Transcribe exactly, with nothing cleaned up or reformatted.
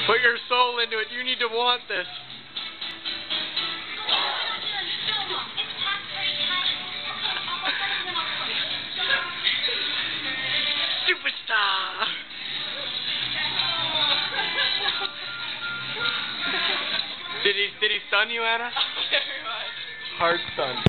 Put your soul into it. You need to want this. Superstar. Did he did he stun you, Anna? Very much. Hard stun.